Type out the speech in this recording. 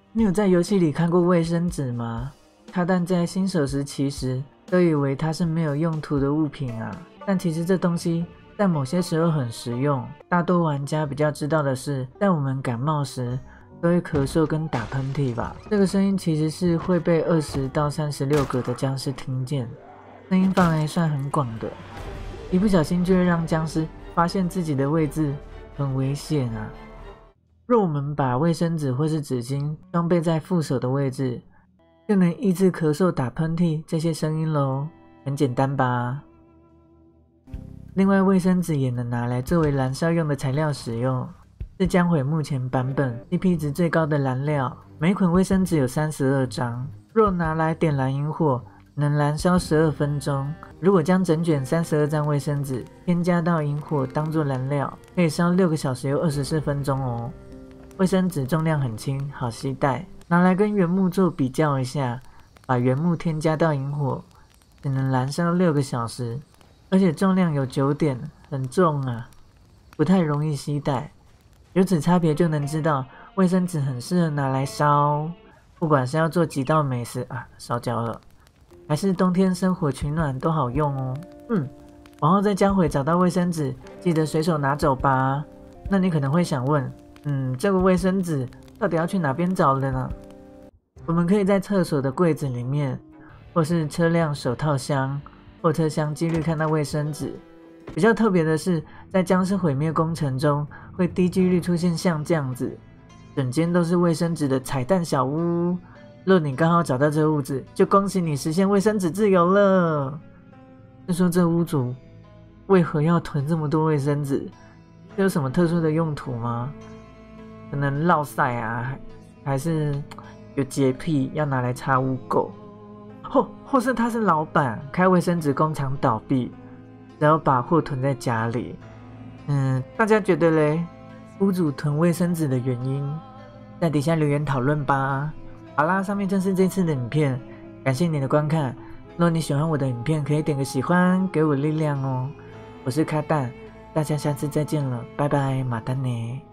你有在游戏里看过卫生纸吗？卡蛋在新手时期时都以为它是没有用途的物品啊，但其实这东西在某些时候很实用。大多玩家比较知道的是，在我们感冒时都会咳嗽跟打喷嚏吧，这个声音其实是会被20到36个的僵尸听见，声音范围算很广的，一不小心就会让僵尸发现自己的位置，很危险啊。若我们把卫生纸或是纸巾装备在副手的位置，就能抑制咳嗽、打喷嚏这些声音咯，很简单吧？另外，卫生纸也能拿来作为燃烧用的材料使用，是将会目前版本 CP 值最高的燃料。每捆卫生纸有32张，若拿来点燃引火，能燃烧12分钟。如果将整卷32张卫生纸添加到引火当作燃料，可以烧6个小时又24分钟哦。卫生纸重量很轻，好携带，拿来跟原木做比较一下，把原木添加到引火，只能燃烧6个小时，而且重量有9点，很重啊，不太容易携带。由此差别就能知道，卫生纸很适合拿来烧，不管是要做几道美食啊，烧焦了，还是冬天生火取暖都好用哦。往后在将会找到卫生纸，记得随手拿走吧。那你可能会想问，这个卫生纸到底要去哪边找的呢？我们可以在厕所的柜子里面，或是车辆手套箱、后车厢几率看到卫生纸。比较特别的是，在僵尸毁灭工程中，会低几率出现像这样子，整间都是卫生纸的彩蛋小屋。若你刚好找到这屋子，就恭喜你实现卫生纸自由了。就说这屋主为何要囤这么多卫生纸？有什么特殊的用途吗？可能落晒啊，还是有洁癖要拿来擦污垢，或是他是老板，开卫生纸工厂倒闭，然后把货囤在家里。大家觉得嘞？屋主囤卫生纸的原因，在底下留言讨论吧。好啦，上面就是这次的影片，感谢你的观看。若你喜欢我的影片，可以点个喜欢，给我力量哦。我是卡蛋，大家下次再见了，拜拜，马丹尼。